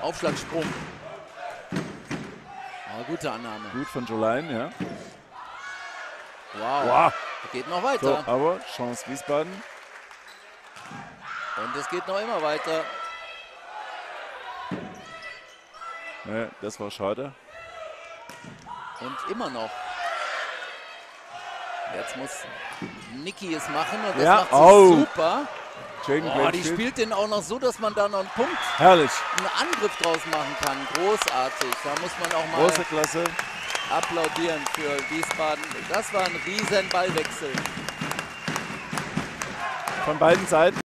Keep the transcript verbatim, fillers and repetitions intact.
Aufschlagsprung. Aber gute Annahme. Gut von Jolaine, ja. Wow. Wow. Geht noch weiter. So, aber Chance Wiesbaden. Und es geht noch immer weiter. Ne, das war schade. Und immer noch. Jetzt muss Niki es machen und das Ja, macht sie oh. super. Jaden Oh, die Granfield. spielt den auch noch so, dass man da noch einen Punkt, Herrlich. einen Angriff draus machen kann. Großartig. Da muss man auch mal Große Klasse. applaudieren für Wiesbaden. Das war ein riesen Ballwechsel. Von beiden Seiten.